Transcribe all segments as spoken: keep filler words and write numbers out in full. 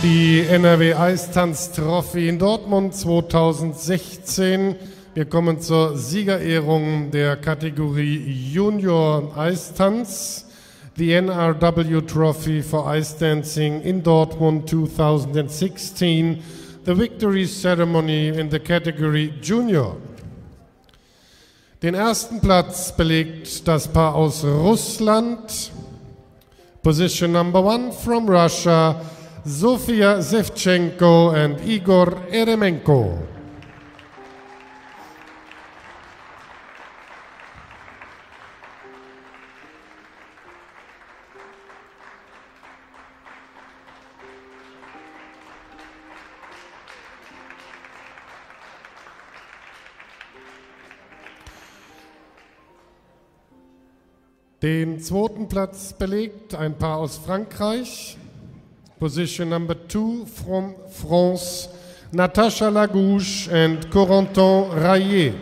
die N R W Eistanz-Trophy in Dortmund zweitausendsechzehn. Wir kommen zur Siegerehrung der Kategorie Junior Eistanz. The N R W Trophy for Ice Dancing in Dortmund twenty sixteen. The victory ceremony in the category Junior. Den ersten Platz belegt das Paar aus Russland. Position number one from Russia, Sofia Sevchenko and Igor Eremenko. Den zweiten Platz belegt ein Paar aus Frankreich. Position number two from France, Natascha Lagouche and Corentin Rayet.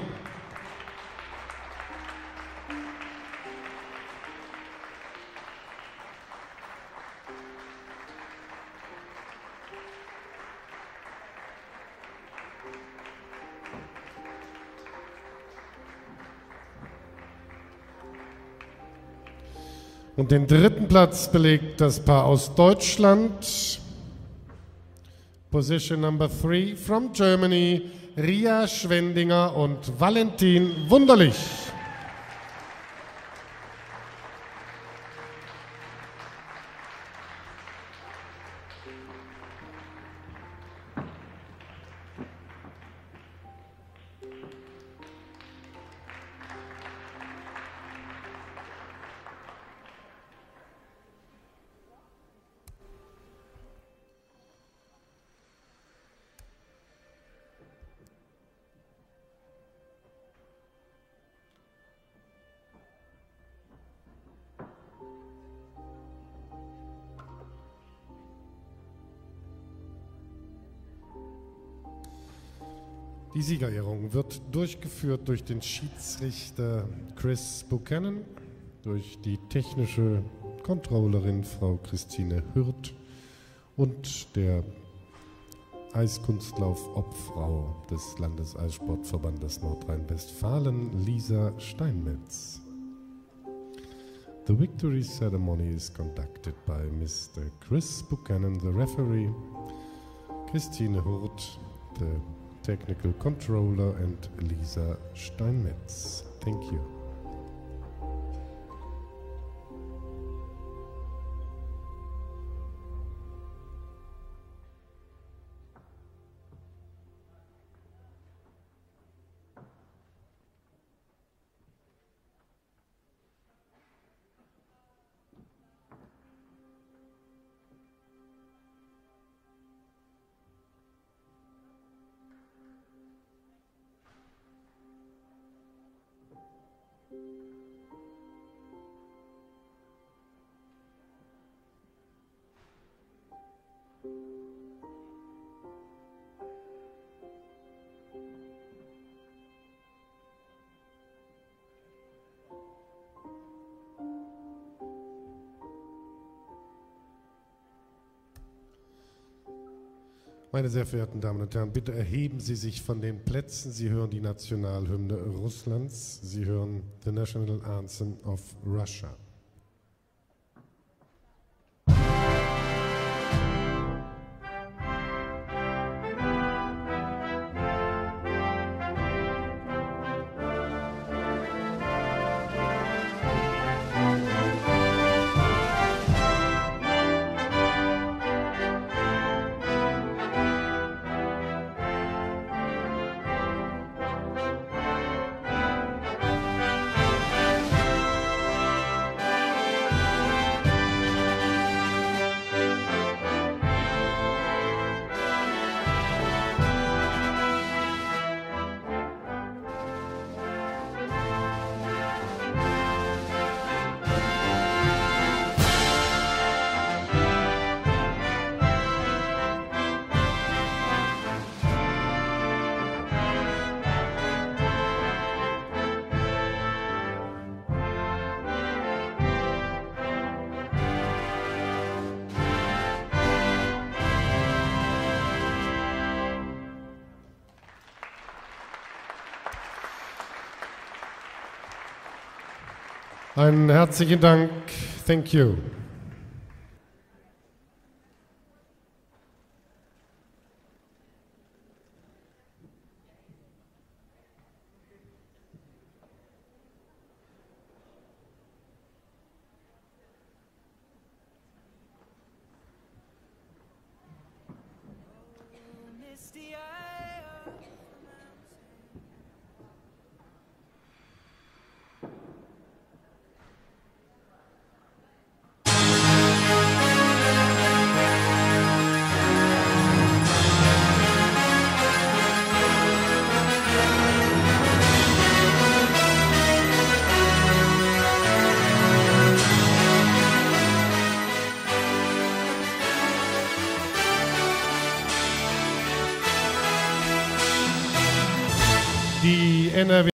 Und den dritten Platz belegt das Paar aus Deutschland. Position number three from Germany, Ria Schwendinger und Valentin Wunderlich. Die Siegerehrung wird durchgeführt durch den Schiedsrichter Chris Buchanan, durch die technische Controllerin Frau Christine Hürth und der Eiskunstlauf-Obfrau des Landeseissportverbandes Nordrhein-Westfalen, Lisa Steinmetz. The victory ceremony is conducted by Mister Chris Buchanan, the referee, Christine Hürth, the Technical Controller, and Lisa Steinmetz. Thank you. Meine sehr verehrten Damen und Herren, bitte erheben Sie sich von den Plätzen. Sie hören die Nationalhymne Russlands. Sie hören the National Anthem of Russia. Einen herzlichen Dank. Thank you. Die N R W